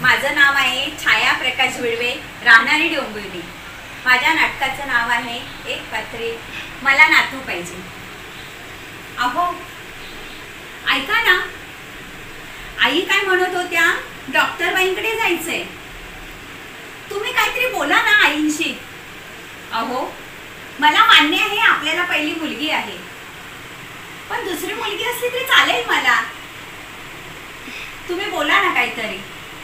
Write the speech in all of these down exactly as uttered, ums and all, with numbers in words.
माझं नाव आहे छाया प्रकाश विडवे, राहणारी डोंबिवली। माझ्या नाटकाचं नाव आहे एक पत्रे मला नातू पाहिजे। अहो ऐका ना, आई काय म्हणत होत्या, डॉक्टर बाईंकडे जायचंय। तुम्ही काहीतरी बोला ना आईंशी। अहो मला मान्य आहे आपल्याला पहिली मुलगी आहे, पण दुसरी मुलगी असली तरी चालेल मला। तुम्ही बोला ना काहीतरी।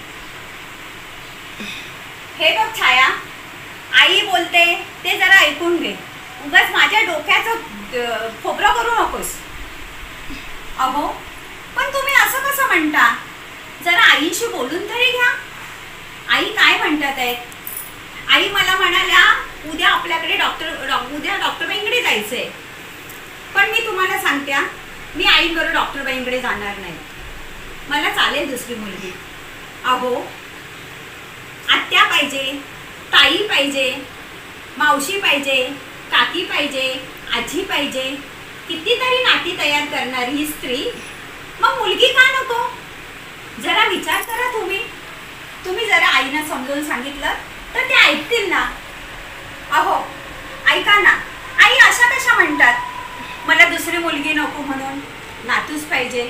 हे बघ छाया, आई बोलते ते जरा ऐकून घे, उगाच माझ्या डोक्याचं खोबरं करू नकोस। अहो पण तुम्ही असं कसं म्हणता, जरा आईशी बोलून तरी घ्या। आई काय म्हणतात आहेत? आई मला म्हणाल्या उद्या आपल्याकडे डॉक्टर उद्या डॉक्टरबाईंकडे जायचंय, पण मी तुम्हाला सांगत्या मी आईबरोबर डॉक्टरबाईंकडे जाणार नाही। मला चालेल दुसरी मुलगी। अहो आत्या पाहिजे, ताई पाहिजे, मावशी पाहिजे, काकी पाहिजे, आजी पाहिजे, कितीतरी नाती तयार करणारी ही स्त्री, मग मुलगी का नको? जरा विचार करा तुम्ही। तुम्ही जरा आईना समजून सांगितलं तर ते ऐकतील ना। अहो ऐका ना, आई अशा कशा म्हणतात मला दुसरी मुलगी नको म्हणून, नातूच पाहिजे।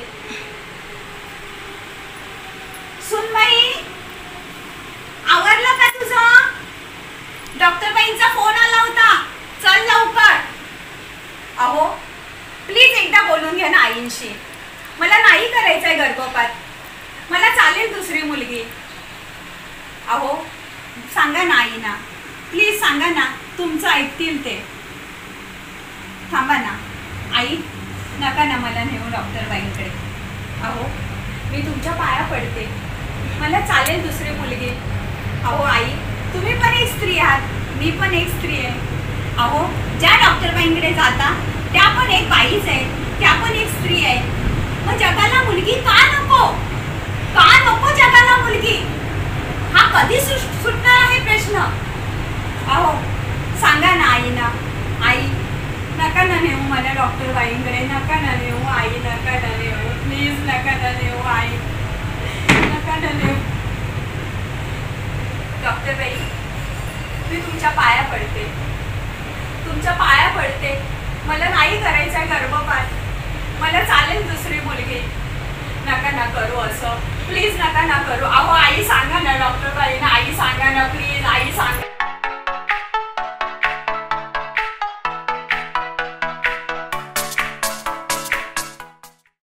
सुनबाई आवरलं का तुझं? डॉक्टर बाईंचा फोन आला होता, चल लवकर। अहो प्लीज एकदा बोलून घ्या ना आईंशी। मला नाही करायचंय गर्भपात, मला चालेल दुसरी मुलगी। अहो सांगा ना आईना, प्लीज सांगा ना, तुमचं ऐकतील ते। थांबा ना आई, नका ना मला नेऊ डॉक्टर बाईंकडे। अहो मी तुमच्या पाया पडते, मला चालेल दुसरी मुलगी। अहो आई तुम्ही पण एक स्त्री आहात, मी पण एक स्त्री आहे। अहो ज्या डॉक्टर बाईंकडे जाता त्या पण एक बाईच आहे, त्या पण एक स्त्री आहे। मग जगाला मुलगी का नको? का नको जगाला मुलगी? हा कधी सुटणार आहे प्रश्न? अहो सांगा ना आईना। आई नका ना नेऊ मला डॉक्टर बाईंकडे, नका ना नेऊ आई, नका ना नेऊ, प्लीज नका ना नेऊ आई, नका ना नेऊ। डॉक्टर बाई मी तुमच्या पाया पडते, तुमच्या पाया पडते, मला नाही करायचा गर्भपात, मला चालेल दुसरी मुलगी। नका ना करू असं, प्लीज नका ना करू। अहो आई सांगा ना डॉक्टर बाईंना, आई सांगा ना प्लीज, आई सांगा।